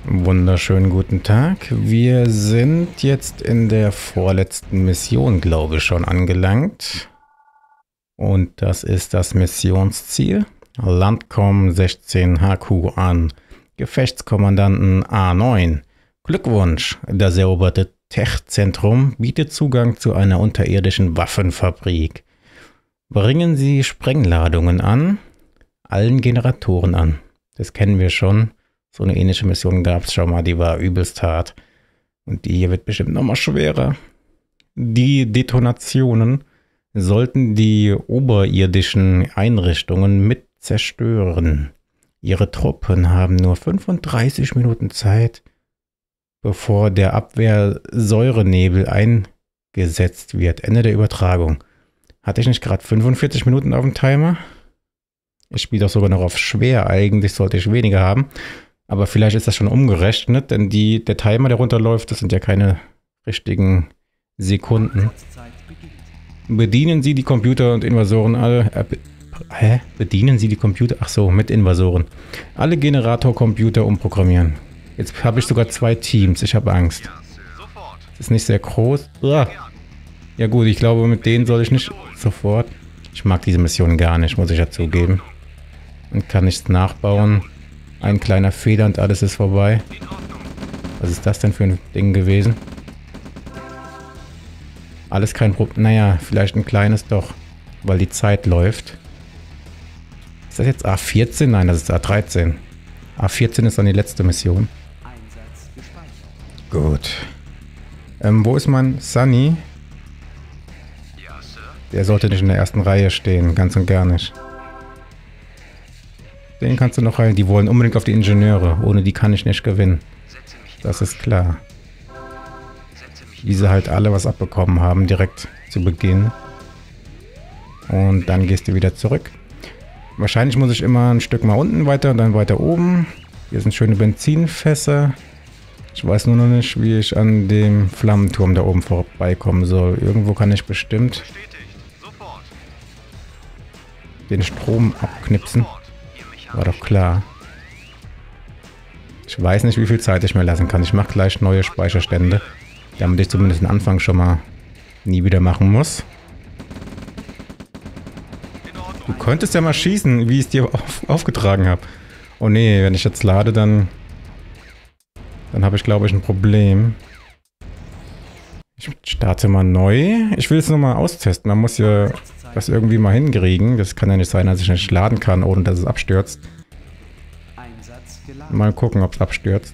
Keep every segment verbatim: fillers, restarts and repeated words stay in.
Wunderschönen guten Tag. Wir sind jetzt in der vorletzten Mission, glaube ich, schon angelangt. Und das ist das Missionsziel. Landcom sechzehn H Q an Gefechtskommandanten A neun. Glückwunsch, das eroberte Tech-Zentrum bietet Zugang zu einer unterirdischen Waffenfabrik. Bringen Sie Sprengladungen an, allen Generatoren an. Das kennen wir schon. So eine ähnliche Mission gab es schon mal, die war übelst hart. Und die hier wird bestimmt nochmal schwerer. Die Detonationen sollten die oberirdischen Einrichtungen mit zerstören. Ihre Truppen haben nur fünfunddreißig Minuten Zeit, bevor der Abwehrsäurenebel eingesetzt wird. Ende der Übertragung. Hatte ich nicht gerade fünfundvierzig Minuten auf dem Timer? Ich spiele doch sogar noch auf schwer. Eigentlich sollte ich weniger haben. Aber vielleicht ist das schon umgerechnet, denn die, der Timer, der runterläuft, das sind ja keine richtigen Sekunden. Bedienen Sie die Computer und Invasoren alle... Äh, be, hä? Bedienen Sie die Computer? Ach so, mit Invasoren. Alle Generatorcomputer umprogrammieren. Jetzt habe ich sogar zwei Teams. Ich habe Angst. Das ist nicht sehr groß. Uah. Ja gut, ich glaube, mit denen soll ich nicht sofort... Ich mag diese Mission gar nicht, muss ich ja zugeben. Und kann nichts nachbauen. Ein kleiner Fehler und alles ist vorbei. Was ist das denn für ein Ding gewesen? Alles kein Problem. Naja, vielleicht ein kleines doch. Weil die Zeit läuft. Ist das jetzt A vierzehn? Nein, das ist A dreizehn. A vierzehn ist dann die letzte Mission. Gut. Ähm, wo ist mein Sunny? Der sollte nicht in der ersten Reihe stehen. Ganz und gar nicht. Den kannst du noch rein. Die wollen unbedingt auf die Ingenieure. Ohne die kann ich nicht gewinnen. Das ist klar. Wie sie halt alle was abbekommen haben, direkt zu Beginn. Und dann gehst du wieder zurück. Wahrscheinlich muss ich immer ein Stück mal unten weiter und dann weiter oben. Hier sind schöne Benzinfässer. Ich weiß nur noch nicht, wie ich an dem Flammenturm da oben vorbeikommen soll. Irgendwo kann ich bestimmt den Strom abknipsen. War doch klar. Ich weiß nicht, wie viel Zeit ich mir lassen kann. Ich mache gleich neue Speicherstände, damit ich zumindest den Anfang schon mal nie wieder machen muss. Du könntest ja mal schießen, wie ich es dir auf, aufgetragen habe. Oh nee, wenn ich jetzt lade, dann... Dann habe ich, glaube ich, ein Problem. Ich starte mal neu. Ich will es nochmal austesten. Man muss ja das irgendwie mal hinkriegen. Das kann ja nicht sein, dass ich nicht laden kann, ohne dass es abstürzt. Mal gucken, ob es abstürzt.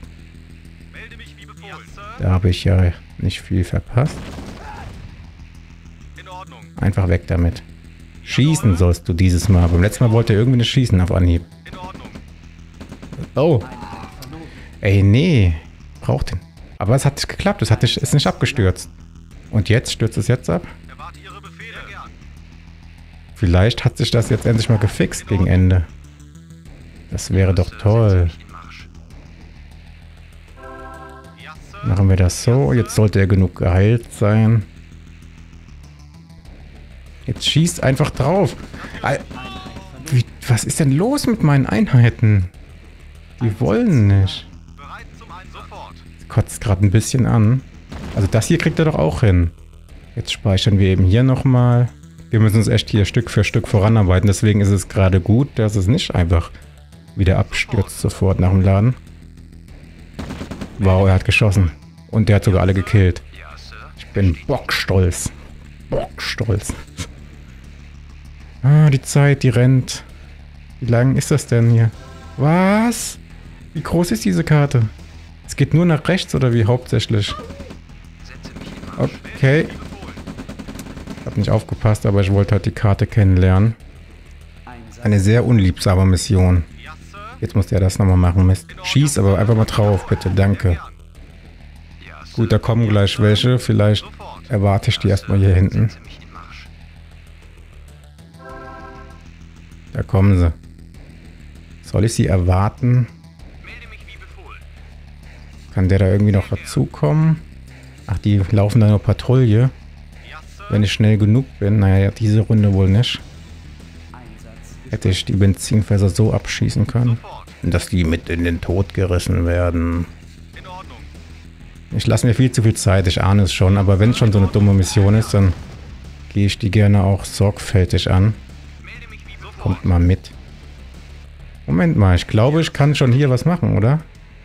Da habe ich ja nicht viel verpasst. Einfach weg damit. Schießen sollst du dieses Mal. Beim letzten Mal wollte er irgendwie nicht schießen auf Anhieb. Oh. Ey, nee. Braucht den. Aber es hat geklappt. Es hat nicht, ist nicht abgestürzt. Und jetzt? Stürzt es jetzt ab? Vielleicht hat sich das jetzt endlich mal gefixt gegen Ende. Das wäre doch toll. Machen wir das so. Jetzt sollte er genug geheilt sein. Jetzt schießt einfach drauf. Wie, was ist denn los mit meinen Einheiten? Die wollen nicht. Das kotzt gerade ein bisschen an. Also das hier kriegt er doch auch hin. Jetzt speichern wir eben hier nochmal. Wir müssen uns echt hier Stück für Stück voranarbeiten. Deswegen ist es gerade gut, dass es nicht einfach wieder abstürzt sofort nach dem Laden. Wow, er hat geschossen. Und der hat sogar alle gekillt. Ich bin bockstolz. Bockstolz. Ah, die Zeit, die rennt. Wie lang ist das denn hier? Was? Wie groß ist diese Karte? Es geht nur nach rechts oder wie hauptsächlich? Okay. Ich habe nicht aufgepasst, aber ich wollte halt die Karte kennenlernen. Eine sehr unliebsame Mission. Jetzt muss der das nochmal machen, Mist. Schieß aber einfach mal drauf, bitte, danke. Gut, da kommen gleich welche. Vielleicht erwarte ich die erstmal hier hinten. Da kommen sie. Soll ich sie erwarten? Kann der da irgendwie noch dazukommen? Ach, die laufen da nur Patrouille. Wenn ich schnell genug bin. Naja, diese Runde wohl nicht. Hätte ich die Benzinfässer so abschießen können, dass die mit in den Tod gerissen werden. Ich lasse mir viel zu viel Zeit, ich ahne es schon, aber wenn es schon so eine dumme Mission ist, dann gehe ich die gerne auch sorgfältig an. Kommt mal mit. Moment mal, ich glaube, ich kann schon hier was machen, oder?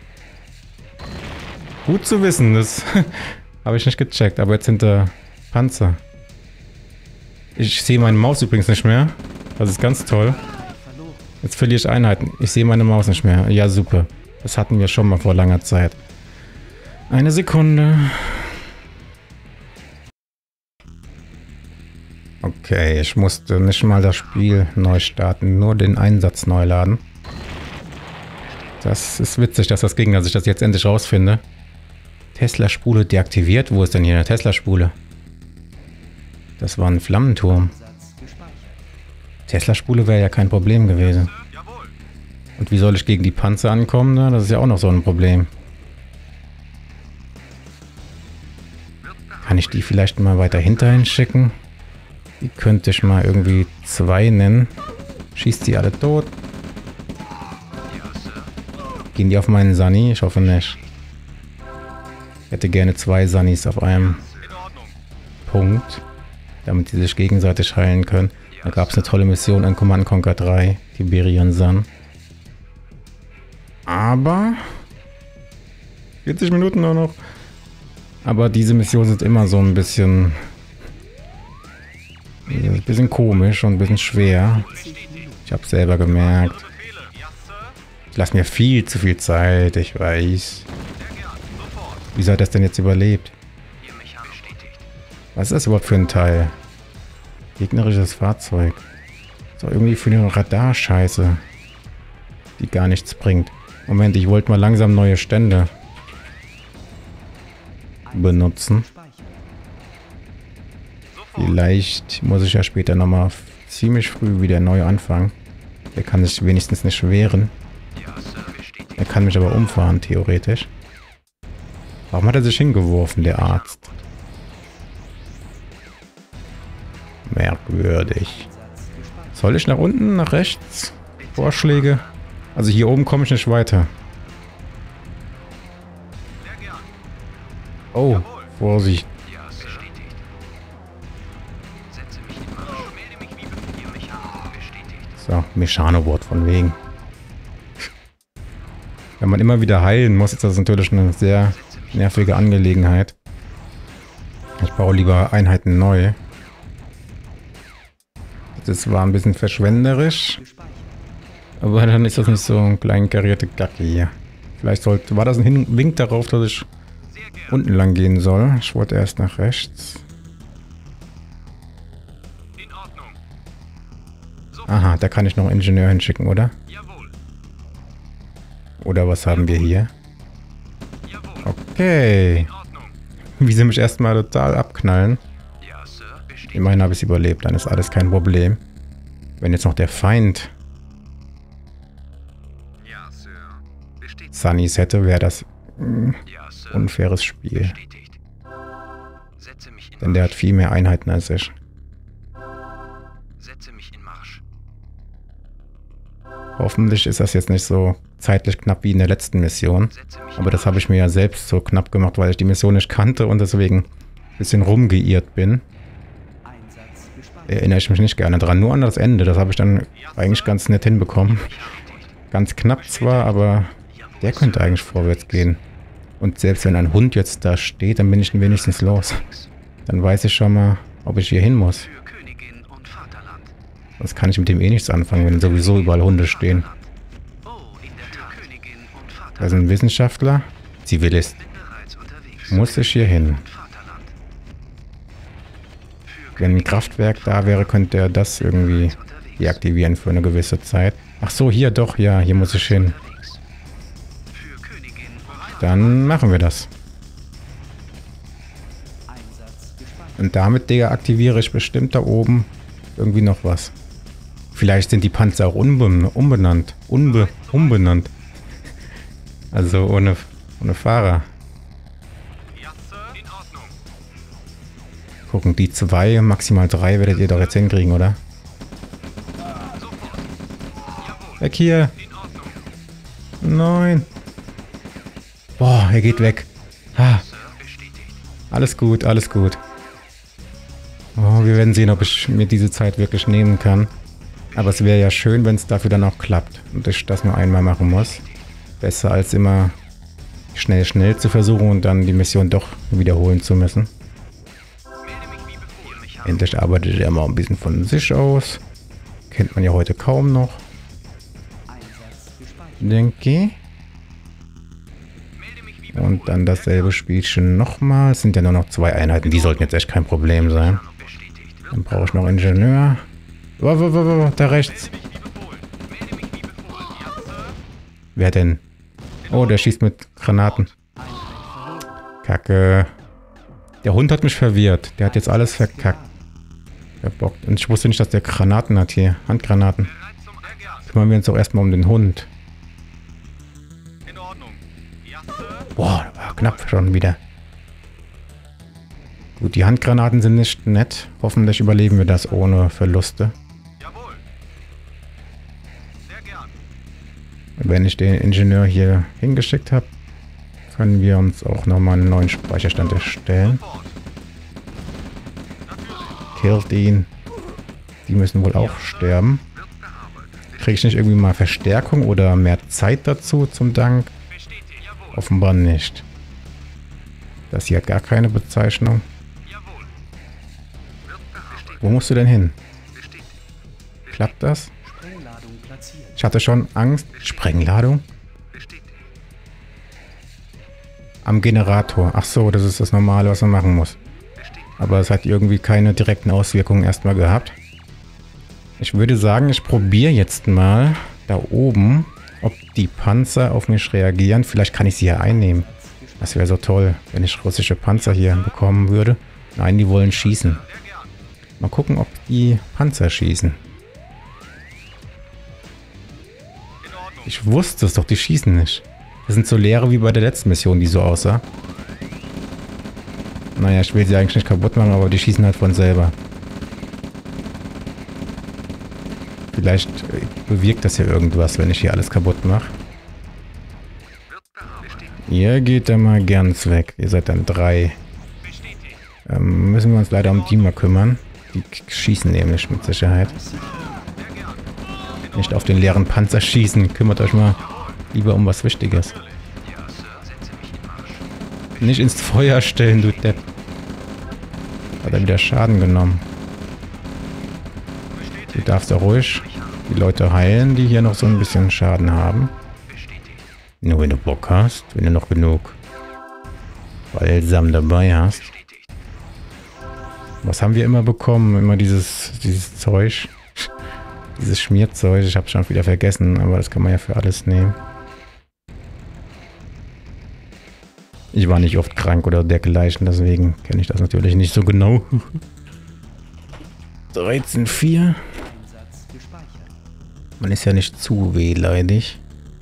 Gut zu wissen, das habe ich nicht gecheckt, aber jetzt sind da Panzer. Ich sehe meine Maus übrigens nicht mehr. Das ist ganz toll. Jetzt verliere ich Einheiten. Ich sehe meine Maus nicht mehr. Ja, super. Das hatten wir schon mal vor langer Zeit. Eine Sekunde. Okay, ich musste nicht mal das Spiel neu starten, nur den Einsatz neu laden. Das ist witzig, dass das ging, dass ich das jetzt endlich rausfinde. Tesla-Spule deaktiviert? Wo ist denn hier eine Tesla-Spule? Das war ein Flammenturm. Tesla-Spule wäre ja kein Problem gewesen. Und wie soll ich gegen die Panzer ankommen? Na, das ist ja auch noch so ein Problem. Kann ich die vielleicht mal weiter hinterhin schicken? Die könnte ich mal irgendwie zwei nennen. Schießt die alle tot? Gehen die auf meinen Sunny? Ich hoffe nicht. Ich hätte gerne zwei Sunnys auf einem Punkt, damit die sich gegenseitig heilen können. Da gab es eine tolle Mission in Command and Conquer drei, Tiberian Sun. Aber vierzig Minuten nur noch. Aber diese Missionen sind immer so ein bisschen ein bisschen komisch und ein bisschen schwer. Ich habe selber gemerkt. Ich lasse mir viel zu viel Zeit, ich weiß. Wieso hat das denn jetzt überlebt? Was ist das überhaupt für ein Teil? Gegnerisches Fahrzeug. So irgendwie für eine Radarscheiße, die gar nichts bringt. Moment, ich wollte mal langsam neue Stände benutzen. Vielleicht muss ich ja später nochmal ziemlich früh wieder neu anfangen. Der kann sich wenigstens nicht wehren. Er kann mich aber umfahren, theoretisch. Warum hat er sich hingeworfen, der Arzt? Merkwürdig. Soll ich nach unten, nach rechts? Vorschläge? Also hier oben komme ich nicht weiter. Oh, Vorsicht. So, Mechanobot von wegen. Wenn man immer wieder heilen muss, ist das natürlich eine sehr nervige Angelegenheit. Ich baue lieber Einheiten neu. Das war ein bisschen verschwenderisch. Aber dann ist das nicht so ein kleinkarierte Gacke hier. Vielleicht sollte... War das ein Hin Wink darauf, dass ich unten lang gehen soll? Ich wollte erst nach rechts. Aha, da kann ich noch einen Ingenieur hinschicken, oder? Oder was haben wir hier? Okay. Wie sie mich erstmal total abknallen. Immerhin habe ich es überlebt, dann ist alles kein Problem. Wenn jetzt noch der Feind Sunnys hätte, wäre das ein unfaires Spiel. Denn der hat viel mehr Einheiten als ich. Hoffentlich ist das jetzt nicht so zeitlich knapp wie in der letzten Mission. Aber das habe ich mir ja selbst so knapp gemacht, weil ich die Mission nicht kannte und deswegen ein bisschen rumgeirrt bin. Da erinnere ich mich nicht gerne dran. Nur an das Ende. Das habe ich dann eigentlich ganz nett hinbekommen. Ganz knapp zwar, aber der könnte eigentlich vorwärts gehen. Und selbst wenn ein Hund jetzt da steht, dann bin ich wenigstens los. Dann weiß ich schon mal, ob ich hier hin muss. Sonst kann ich mit dem eh nichts anfangen, wenn sowieso überall Hunde stehen. Da ist ein Wissenschaftler. Zivilist. Muss ich hier hin? Wenn ein Kraftwerk da wäre, könnte er das irgendwie deaktivieren für eine gewisse Zeit. Ach so, hier doch, ja, hier muss ich hin. Dann machen wir das. Und damit deaktiviere ich bestimmt da oben irgendwie noch was. Vielleicht sind die Panzer auch unbe umbenannt. Unbe umbenannt. Also ohne, ohne Fahrer. Gucken, die zwei, maximal drei werdet ihr doch jetzt hinkriegen, oder? Weg hier! Nein! Boah, er geht weg. Ah, Alles gut, alles gut. Oh, wir werden sehen, ob ich mir diese Zeit wirklich nehmen kann. Aber es wäre ja schön, wenn es dafür dann auch klappt. Und ich das nur einmal machen muss. Besser als immer schnell, schnell zu versuchen und dann die Mission doch wiederholen zu müssen. Endlich arbeitet er mal ein bisschen von sich aus. Kennt man ja heute kaum noch. Denke. Und dann dasselbe Spielchen nochmal. Es sind ja nur noch zwei Einheiten. Die sollten jetzt echt kein Problem sein. Dann brauche ich noch Ingenieur. Oh, oh, oh, oh, da rechts. Wer denn? Oh, der schießt mit Granaten. Kacke. Der Hund hat mich verwirrt. Der hat jetzt alles verkackt. Verbockt. Und ich wusste nicht, dass der Granaten hat hier. Handgranaten. Kümmern wir uns doch erstmal um den Hund. Boah, war knapp schon wieder. Gut, die Handgranaten sind nicht nett. Hoffentlich überleben wir das ohne Verluste. Wenn ich den Ingenieur hier hingeschickt habe, können wir uns auch nochmal einen neuen Speicherstand erstellen. Killt ihn. Die müssen wohl auch sterben. Kriege ich nicht irgendwie mal Verstärkung oder mehr Zeit dazu zum Dank? Offenbar nicht. Das hier hat gar keine Bezeichnung. Wo musst du denn hin? Klappt das? Ich hatte schon Angst. Sprengladung? Am Generator. Ach so, das ist das Normale, was man machen muss. Aber es hat irgendwie keine direkten Auswirkungen erstmal gehabt. Ich würde sagen, ich probiere jetzt mal da oben, ob die Panzer auf mich reagieren. Vielleicht kann ich sie hier einnehmen. Das wäre so toll, wenn ich russische Panzer hier bekommen würde. Nein, die wollen schießen. Mal gucken, ob die Panzer schießen. Ich wusste es doch, die schießen nicht. Das sind so leere wie bei der letzten Mission, die so aussah. Naja, ich will sie eigentlich nicht kaputt machen, aber die schießen halt von selber. Vielleicht bewirkt das ja irgendwas, wenn ich hier alles kaputt mache. Ihr geht da mal ganz weg. Ihr seid dann drei. Ähm, müssen wir uns leider um die mal kümmern. Die schießen nämlich mit Sicherheit. Nicht auf den leeren Panzer schießen. Kümmert euch mal lieber um was Wichtiges. Nicht ins Feuer stellen, du Depp. Hat er wieder Schaden genommen. Du darfst ja ruhig die Leute heilen, die hier noch so ein bisschen Schaden haben. Nur wenn du Bock hast, wenn du noch genug Balsam dabei hast. Was haben wir immer bekommen? Immer dieses, dieses Zeug. Dieses Schmierzeug. Ich habe schon wieder vergessen, aber das kann man ja für alles nehmen. Ich war nicht oft krank oder dergleichen, deswegen kenne ich das natürlich nicht so genau. dreizehn vier. Man ist ja nicht zu wehleidig.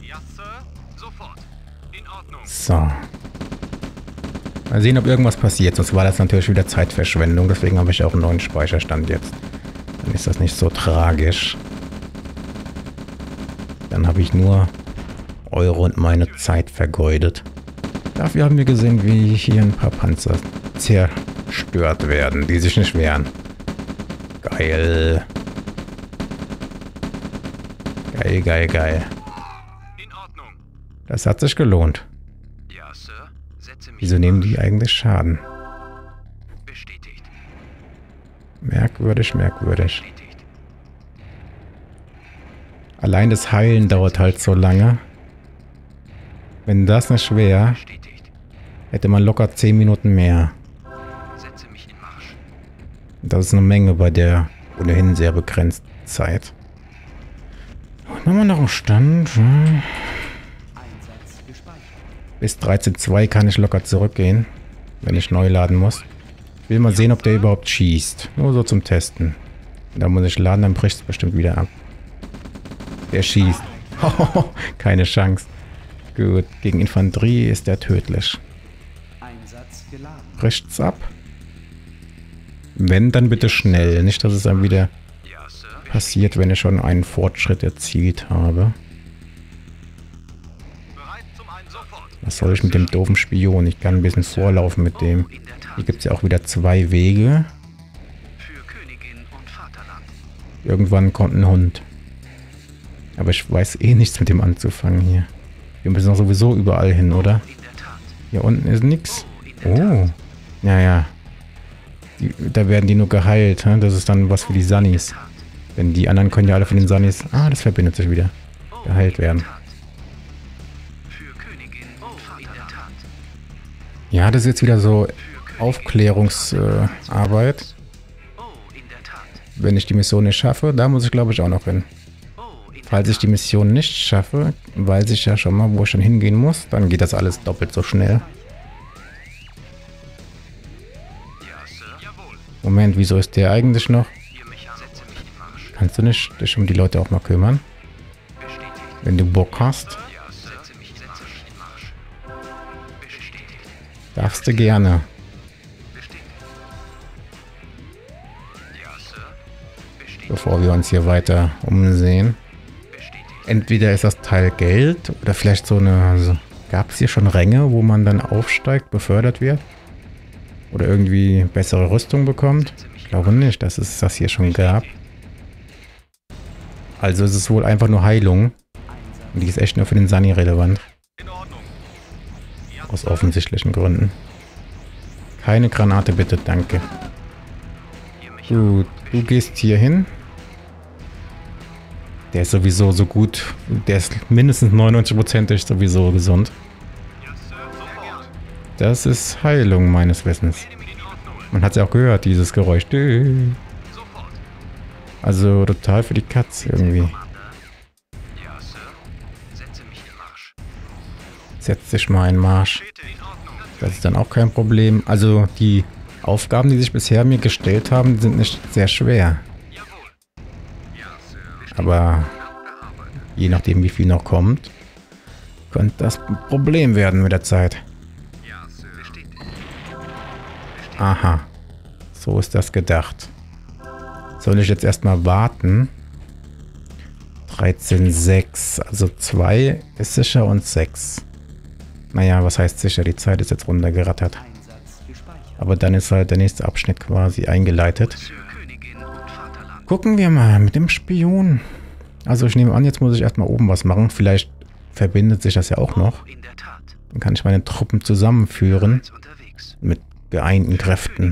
So. Mal sehen, ob irgendwas passiert. Sonst war das natürlich wieder Zeitverschwendung. Deswegen habe ich auch einen neuen Speicherstand jetzt. Dann ist das nicht so tragisch. Dann habe ich nur Euro und meine Zeit vergeudet. Dafür haben wir gesehen, wie hier ein paar Panzer zerstört werden, die sich nicht wehren. Geil. Geil, geil, geil. Das hat sich gelohnt. Wieso nehmen die eigentlich Schaden? Merkwürdig, merkwürdig. Allein das Heilen dauert halt so lange. Wenn das nicht wäre, hätte man locker zehn Minuten mehr. Das ist eine Menge bei der ohnehin sehr begrenzten Zeit. Machen wir noch einen Stand. Bis dreizehn zwei kann ich locker zurückgehen, wenn ich neu laden muss. Ich will mal sehen, ob der überhaupt schießt. Nur so zum Testen. Da muss ich laden, dann bricht es bestimmt wieder ab. Der schießt. Keine Chance. Gut, gegen Infanterie ist der tödlich. Bricht's ab? Wenn, dann bitte schnell. Nicht, dass es dann wieder passiert, wenn ich schon einen Fortschritt erzielt habe. Was soll ich mit dem doofen Spion? Ich kann ein bisschen vorlaufen mit dem. Hier gibt es ja auch wieder zwei Wege. Irgendwann kommt ein Hund. Aber ich weiß eh nichts mit dem anzufangen hier. Wir müssen doch sowieso überall hin, oder? Hier unten ist nichts. Oh. Ja, ja. Die, da werden die nur geheilt. He? Das ist dann was für die Sunnies. Denn die anderen können ja alle von den Sunnies... Ah, das verbindet sich wieder. Geheilt werden. Ja, das ist jetzt wieder so Aufklärungsarbeit. Äh, Wenn ich die Mission nicht schaffe, da muss ich glaube ich auch noch hin. Falls ich die Mission nicht schaffe, weiß ich ja schon mal, wo ich schon hingehen muss, dann geht das alles doppelt so schnell. Moment, wieso ist der eigentlich noch? Kannst du nicht dich um die Leute auch mal kümmern? Wenn du Bock hast. Darfst du gerne. Bevor wir uns hier weiter umsehen. Entweder ist das Teil Geld oder vielleicht so eine... Also, gab es hier schon Ränge, wo man dann aufsteigt, befördert wird? Oder irgendwie bessere Rüstung bekommt? Ich glaube nicht, dass es das hier schon gab. Also ist es wohl einfach nur Heilung. Und die ist echt nur für den Sunny relevant. Aus offensichtlichen Gründen. Keine Granate bitte, danke. Gut, du gehst hier hin. Der ist sowieso so gut. Der ist mindestens neunundneunzig Prozent sowieso gesund. Das ist Heilung meines Wissens. Man hat es ja auch gehört, dieses Geräusch. Also total für die Katz irgendwie. Setz dich mal in Marsch. Das ist dann auch kein Problem. Also die Aufgaben, die sich bisher mir gestellt haben, sind nicht sehr schwer. Aber je nachdem, wie viel noch kommt, könnte das ein Problem werden mit der Zeit. Aha. So ist das gedacht. Soll ich jetzt erstmal warten? dreizehn Komma sechs. Also zwei ist sicher und sechs. Naja, was heißt sicher? Die Zeit ist jetzt runtergerattert. Aber dann ist halt der nächste Abschnitt quasi eingeleitet. Gucken wir mal mit dem Spion. Also ich nehme an, jetzt muss ich erstmal oben was machen. Vielleicht verbindet sich das ja auch noch. Dann kann ich meine Truppen zusammenführen. Mit geeinten Kräften.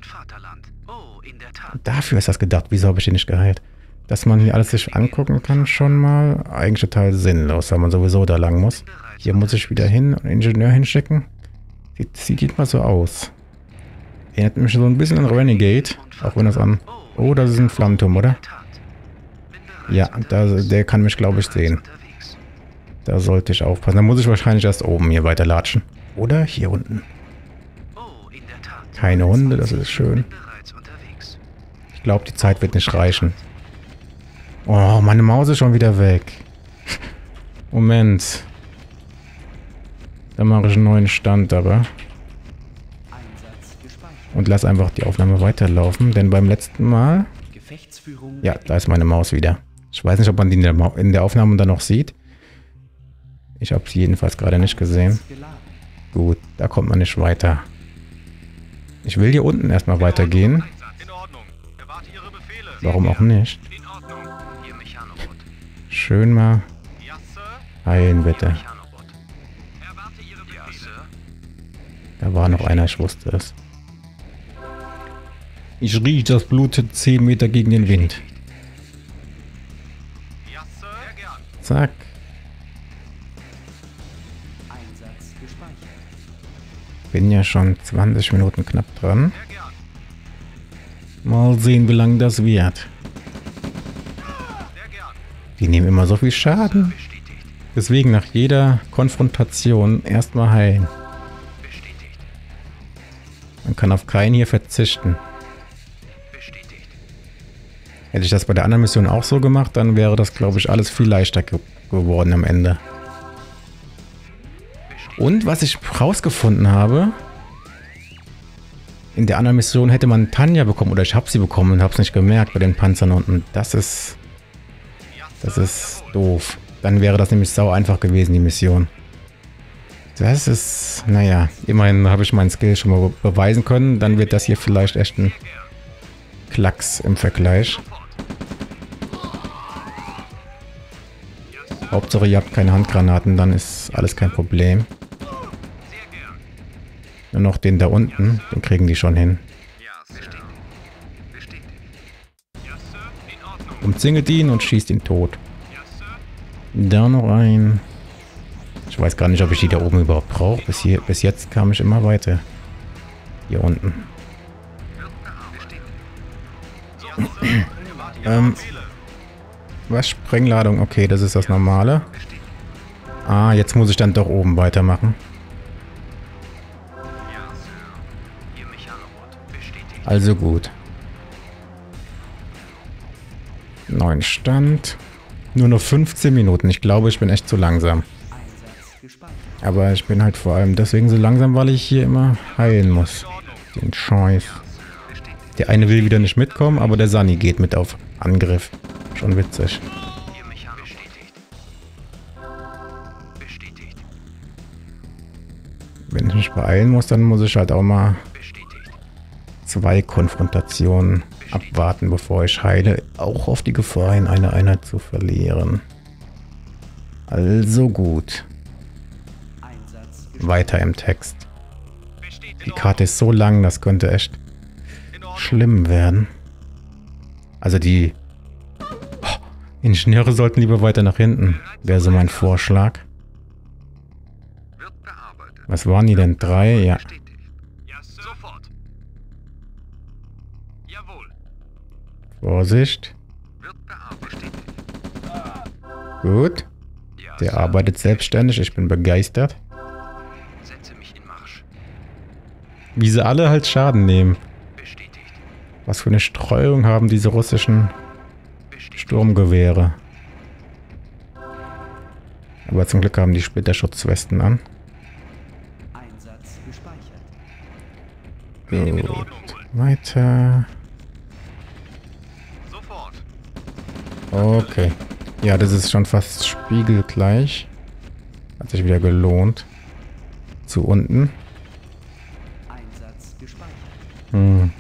Dafür ist das gedacht. Wieso habe ich den nicht geheilt? Dass man hier alles sich angucken kann, schon mal eigentlich total sinnlos, weil man sowieso da lang muss. Hier muss ich wieder hin und einen Ingenieur hinschicken. Sieht, sieht mal so aus. Erinnert mich so ein bisschen an Renegade. Auch wenn das an... Oh, das ist ein Flammenturm, oder? Ja, da, der kann mich, glaube ich, sehen. Da sollte ich aufpassen. Da muss ich wahrscheinlich erst oben hier weiterlatschen. Oder hier unten. Keine Hunde, das ist schön. Ich glaube, die Zeit wird nicht reichen. Oh, meine Maus ist schon wieder weg. Moment. Dann mache ich einen neuen Stand, aber. Und lass einfach die Aufnahme weiterlaufen, denn beim letzten Mal... Ja, da ist meine Maus wieder. Ich weiß nicht, ob man die in der, Ma in der Aufnahme dann noch sieht. Ich habe sie jedenfalls gerade nicht gesehen. Gut, da kommt man nicht weiter. Ich will hier unten erstmal weitergehen. Warum auch nicht? Schön mal heilen, bitte. Da war noch einer, ich wusste es. Ich rieche das Blut zehn Meter gegen den Wind. Zack. Bin ja schon zwanzig Minuten knapp dran. Mal sehen, wie lange das wird. Die nehmen immer so viel Schaden. Deswegen nach jeder Konfrontation erstmal heilen. Man kann auf keinen hier verzichten. Hätte ich das bei der anderen Mission auch so gemacht, dann wäre das, glaube ich, alles viel leichter ge geworden am Ende. Und was ich rausgefunden habe, in der anderen Mission hätte man Tanja bekommen, oder ich habe sie bekommen und habe es nicht gemerkt bei den Panzern unten. Das ist, das ist doof. Dann wäre das nämlich sau einfach gewesen, die Mission. Das ist, naja, immerhin habe ich meinen Skill schon mal beweisen können. Dann wird das hier vielleicht echt ein Klacks im Vergleich. Hauptsache ihr habt keine Handgranaten, dann ist alles kein Problem. Nur noch den da unten, den kriegen die schon hin. Umzingelt ihn und schießt ihn tot. Da noch ein. Ich weiß gar nicht, ob ich die da oben überhaupt brauche. Bis, hier, bis jetzt kam ich immer weiter. Hier unten. ähm, was? Sprengladung? Okay, das ist das Normale. Ah, jetzt muss ich dann doch oben weitermachen. Also gut. Neuen Stand. Nur noch fünfzehn Minuten. Ich glaube, ich bin echt zu langsam. Aber ich bin halt vor allem deswegen so langsam, weil ich hier immer heilen muss. Den Scheiß. Der eine will wieder nicht mitkommen, aber der Sunny geht mit auf Angriff. Schon witzig. Wenn ich mich beeilen muss, dann muss ich halt auch mal zwei Konfrontationen abwarten, bevor ich heile. Auch auf die Gefahr hin, eine Einheit zu verlieren. Also gut. Weiter im Text. Die Karte ist so lang, das könnte echt schlimm werden. Also die oh, Ingenieure sollten lieber weiter nach hinten. Wäre so mein Vorschlag. Was waren die denn? Drei? Ja. Vorsicht. Gut. Der arbeitet selbstständig. Ich bin begeistert. Wie sie alle halt Schaden nehmen. Was für eine Streuung haben diese russischen Sturmgewehre. Aber zum Glück haben die Splitterschutzwesten an. Gut. Weiter. Okay. Ja, das ist schon fast spiegelgleich. Hat sich wieder gelohnt. Zu unten. Hm.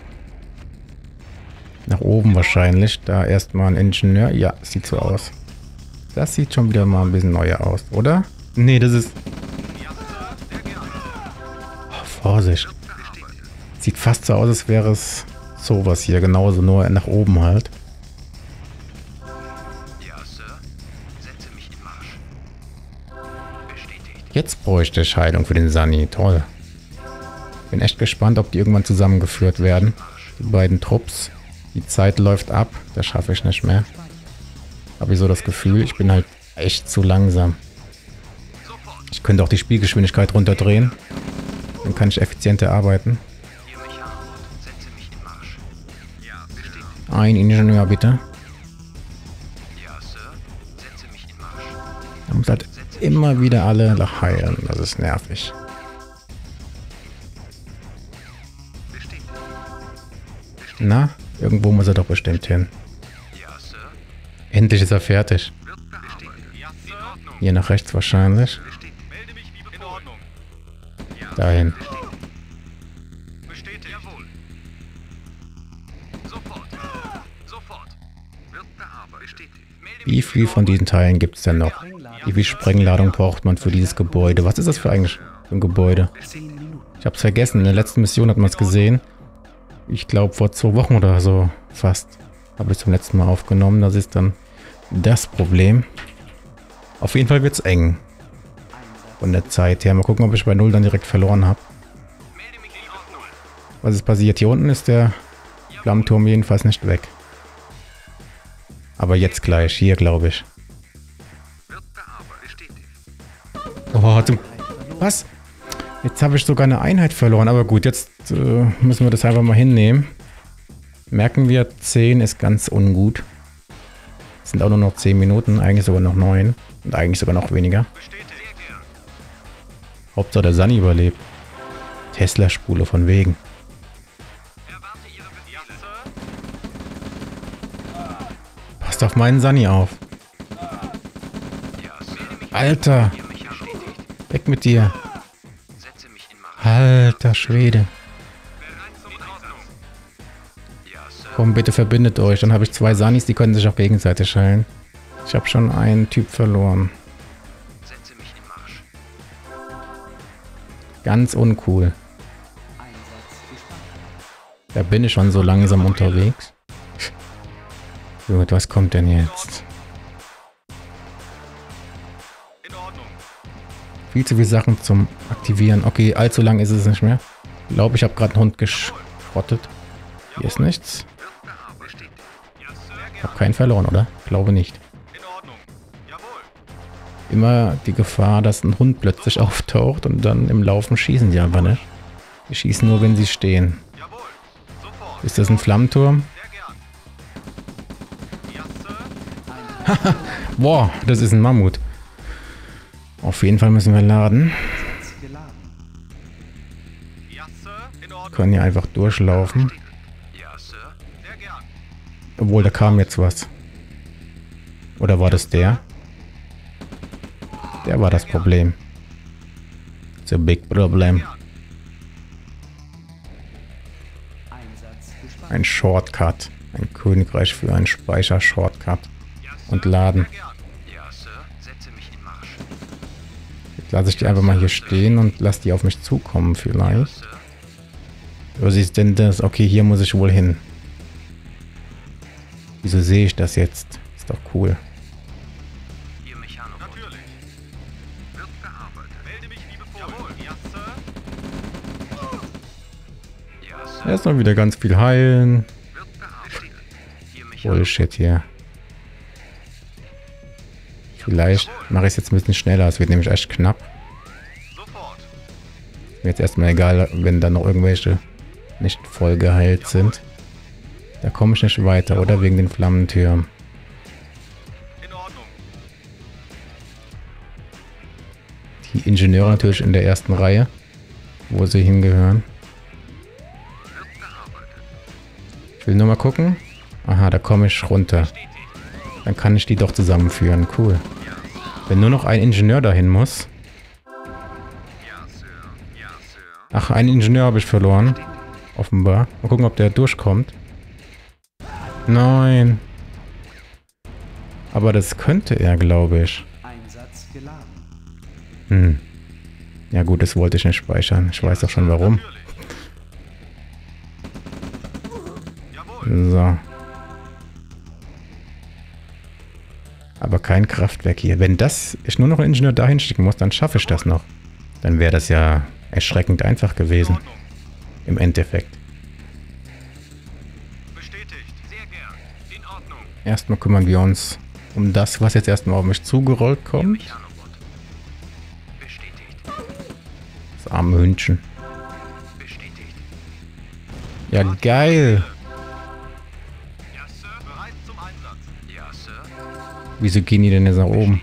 Nach oben wahrscheinlich. Da erstmal ein Ingenieur. Ja, sieht so aus. Das sieht schon wieder mal ein bisschen neuer aus, oder? Nee, das ist... Oh, Vorsicht. Sieht fast so aus, als wäre es sowas hier. Genauso, nur nach oben halt. Jetzt bräuchte ich Heilung für den Sunny. Toll. Bin echt gespannt, ob die irgendwann zusammengeführt werden. Die beiden Trupps. Die Zeit läuft ab. Das schaffe ich nicht mehr. Habe ich so das Gefühl, ich bin halt echt zu langsam. Ich könnte auch die Spielgeschwindigkeit runterdrehen. Dann kann ich effizienter arbeiten. Ein Ingenieur, bitte. Da muss halt immer wieder alle heilen. Das ist nervig. Na, irgendwo muss er doch bestimmt hin. Endlich ist er fertig. Hier nach rechts wahrscheinlich. Dahin. Wie viel von diesen Teilen gibt es denn noch? Wie viel Sprengladung braucht man für dieses Gebäude? Was ist das für eigentlich für ein Gebäude? Ich habe es vergessen. In der letzten Mission hat man es gesehen. Ich glaube vor zwei Wochen oder so fast. Habe ich zum letzten Mal aufgenommen. Das ist dann das Problem. Auf jeden Fall wird es eng. Von der Zeit her. Mal gucken, ob ich bei null dann direkt verloren habe. Was ist passiert? Hier unten ist der Flammenturm jedenfalls nicht weg. Aber jetzt gleich. Hier, glaube ich. Oh, zum... Was? Jetzt habe ich sogar eine Einheit verloren. Aber gut, jetzt äh, müssen wir das einfach mal hinnehmen. Merken wir, zehn ist ganz ungut. Es sind auch nur noch zehn Minuten. Eigentlich sogar noch neun. Und eigentlich sogar noch weniger. Hauptsache der Sunny überlebt. Tesla-Spule von wegen. Passt auf meinen Sunny auf. Alter. Weg mit dir. Alter Schwede. Komm, bitte verbindet euch. Dann habe ich zwei Sanis, die können sich auch gegenseitig heilen. Ich habe schon einen Typ verloren. Ganz uncool. Da bin ich schon so langsam unterwegs. Gut, was kommt denn jetzt? Viel zu viele Sachen zum Aktivieren. Okay, allzu lang ist es nicht mehr. Ich glaube, ich habe gerade einen Hund geschrottet. Hier ist nichts. Ich habe keinen verloren, oder? Ich glaube nicht. Immer die Gefahr, dass ein Hund plötzlich auftaucht und dann im Laufen schießen die einfach nicht. Die schießen nur, wenn sie stehen. Ist das ein Flammenturm? Haha, boah, das ist ein Mammut. Auf jeden Fall müssen wir laden. Wir können hier einfach durchlaufen. Obwohl, da kam jetzt was. Oder war das der? Der war das Problem. It's a big problem. Ein Shortcut. Ein Königreich für einen Speicher-Shortcut. Und laden. Jetzt lasse ich die einfach mal hier stehen und lasse die auf mich zukommen vielleicht. Was ist denn das? Okay, hier muss ich wohl hin. Wieso sehe ich das jetzt? Ist doch cool. Erstmal wieder ganz viel heilen. Bullshit hier. Vielleicht mache ich es jetzt ein bisschen schneller. Es wird nämlich echt knapp. Mir jetzt erstmal egal, wenn da noch irgendwelche nicht voll geheilt sind. Da komme ich nicht weiter, oder? Wegen den Flammentüren. Die Ingenieure natürlich in der ersten Reihe, wo sie hingehören. Ich will nur mal gucken. Aha, da komme ich runter. Dann kann ich die doch zusammenführen. Cool. Wenn nur noch ein Ingenieur dahin muss. Ach, einen Ingenieur habe ich verloren. Offenbar. Mal gucken, ob der durchkommt. Nein. Aber das könnte er, glaube ich. Hm. Ja gut, das wollte ich nicht speichern. Ich weiß doch schon warum. So. Aber kein Kraftwerk hier. Wenn das ich nur noch einen Ingenieur dahin schicken muss, dann schaffe ich das noch. Dann wäre das ja erschreckend einfach gewesen. Im Endeffekt. Erstmal kümmern wir uns um das, was jetzt erstmal auf mich zugerollt kommt. Das arme Hündchen. Ja, geil. Wieso gehen die denn jetzt nach oben?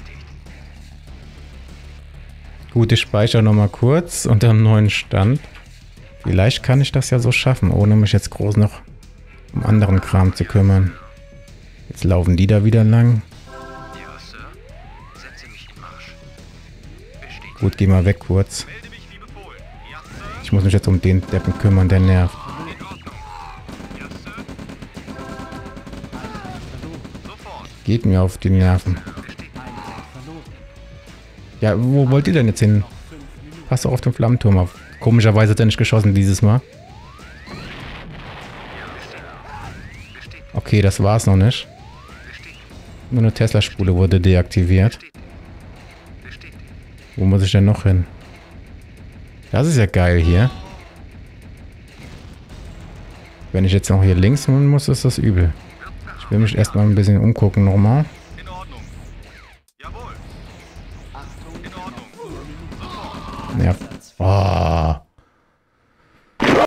Gut, ich speichere nochmal kurz unter einem neuen Stand. Vielleicht kann ich das ja so schaffen, ohne mich jetzt groß noch um anderen Kram zu kümmern. Jetzt laufen die da wieder lang. Gut, geh mal weg kurz. Ich muss mich jetzt um den Deppen kümmern, der nervt. Geht mir auf die Nerven. Ja, wo wollt ihr denn jetzt hin? Pass doch auf den Flammenturm auf. Komischerweise hat er nicht geschossen dieses Mal. Okay, das war's noch nicht. Nur eine Tesla-Spule wurde deaktiviert. Wo muss ich denn noch hin? Das ist ja geil hier. Wenn ich jetzt noch hier links hin muss, ist das übel. Ich will mich erstmal ein bisschen umgucken nochmal. Ja. Oh,